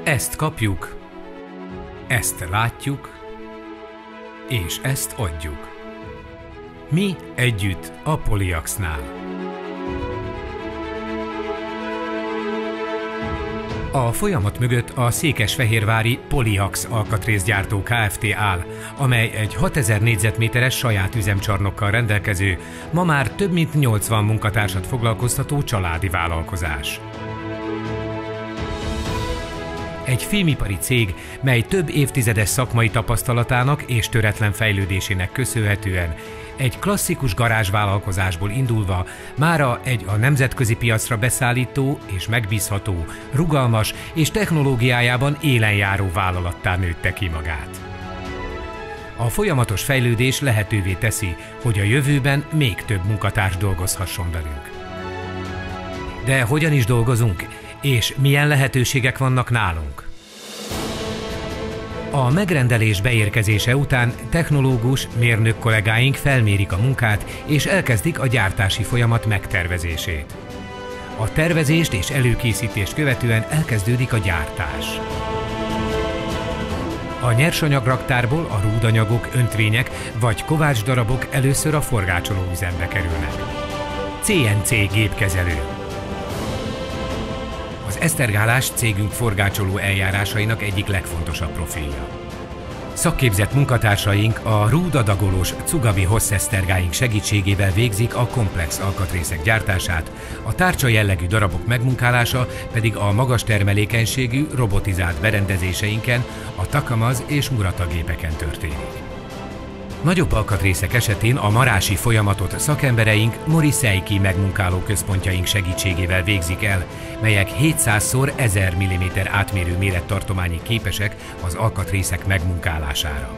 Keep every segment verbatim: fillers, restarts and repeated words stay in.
Ezt kapjuk, ezt látjuk, és ezt adjuk. Mi együtt a Polyaxnál. A folyamat mögött a székesfehérvári Polyax alkatrészgyártó Kft. Áll, amely egy hatezer négyzetméteres saját üzemcsarnokkal rendelkező, ma már több mint nyolcvan munkatársat foglalkoztató családi vállalkozás. Egy filmipari cég, mely több évtizedes szakmai tapasztalatának és töretlen fejlődésének köszönhetően egy klasszikus garázsvállalkozásból indulva mára egy a nemzetközi piacra beszállító és megbízható, rugalmas és technológiájában élenjáró vállalattá nőtte ki magát. A folyamatos fejlődés lehetővé teszi, hogy a jövőben még több munkatárs dolgozhasson velünk. De hogyan is dolgozunk, és milyen lehetőségek vannak nálunk? A megrendelés beérkezése után technológus, mérnök kollégáink felmérik a munkát és elkezdik a gyártási folyamat megtervezését. A tervezést és előkészítést követően elkezdődik a gyártás. A nyersanyagraktárból a rúdanyagok, öntvények vagy kovácsdarabok először a forgácsoló üzembe kerülnek. cé en cé gépkezelő. Az esztergálás cégünk forgácsoló eljárásainak egyik legfontosabb profilja. Szakképzett munkatársaink a rúdadagolós Tsugabi hosszesztergáink segítségével végzik a komplex alkatrészek gyártását, a tárcsa jellegű darabok megmunkálása pedig a magas termelékenységű robotizált berendezéseinken, a Takamaz és Murata gépeken történik. Nagyobb alkatrészek esetén a marási folyamatot szakembereink Mori Seiki megmunkáló központjaink segítségével végzik el, melyek hétszázszor ezer milliméter átmérő mérettartományig képesek az alkatrészek megmunkálására.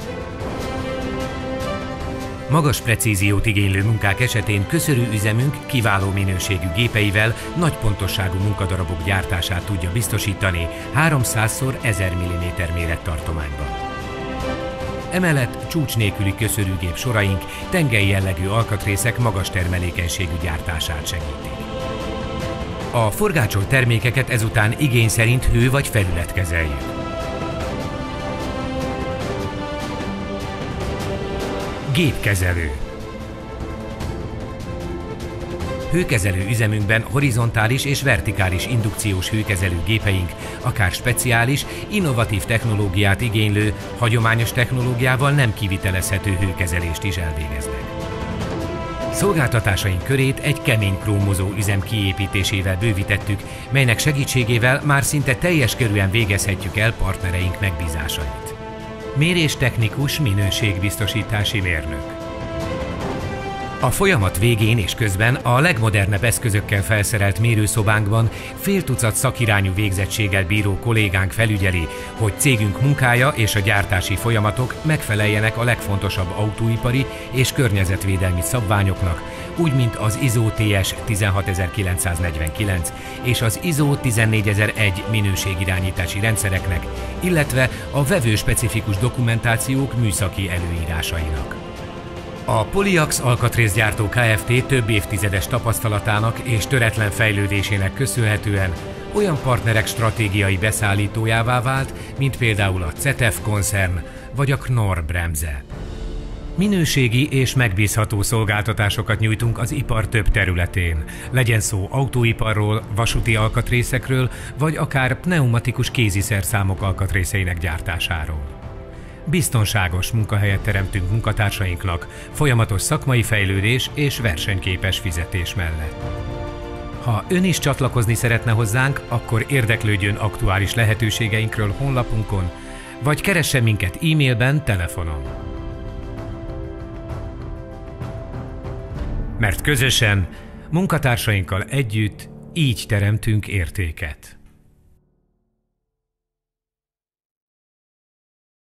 Magas precíziót igénylő munkák esetén köszörű üzemünk kiváló minőségű gépeivel nagy pontosságú munkadarabok gyártását tudja biztosítani háromszázszor ezer milliméter mérettartományban. Emellett csúcs nélküli köszörűgép soraink tengely jellegű alkatrészek magas termelékenységű gyártását segítik. A forgácsolt termékeket ezután igény szerint hő vagy felület kezeljük. Gépkezelő. Hőkezelő üzemünkben horizontális és vertikális indukciós hőkezelő gépeink akár speciális, innovatív technológiát igénylő, hagyományos technológiával nem kivitelezhető hőkezelést is elvégeznek. Szolgáltatásaink körét egy kemény krómozó üzem kiépítésével bővítettük, melynek segítségével már szinte teljes körűen végezhetjük el partnereink megbízásait. Méréstechnikus, minőségbiztosítási mérnök. A folyamat végén és közben a legmodernebb eszközökkel felszerelt mérőszobánkban fél tucat szakirányú végzettséggel bíró kollégánk felügyeli, hogy cégünk munkája és a gyártási folyamatok megfeleljenek a legfontosabb autóipari és környezetvédelmi szabványoknak, úgy mint az I S O T S tizenhatezer-kilencszáznegyvenkilenc és az I S O tizennégyezer-egy minőségirányítási rendszereknek, illetve a vevőspecifikus dokumentációk műszaki előírásainak. A Polyax alkatrészgyártó Kft. Több évtizedes tapasztalatának és töretlen fejlődésének köszönhetően olyan partnerek stratégiai beszállítójává vált, mint például a cé e té e ef koncern vagy a Knorr-Bremse. Minőségi és megbízható szolgáltatásokat nyújtunk az ipar több területén, legyen szó autóiparról, vasúti alkatrészekről, vagy akár pneumatikus kéziszerszámok alkatrészeinek gyártásáról. Biztonságos munkahelyet teremtünk munkatársainknak, folyamatos szakmai fejlődés és versenyképes fizetés mellett. Ha ön is csatlakozni szeretne hozzánk, akkor érdeklődjön aktuális lehetőségeinkről honlapunkon, vagy keressen minket e-mailben, telefonon. Mert közösen, munkatársainkkal együtt így teremtünk értéket.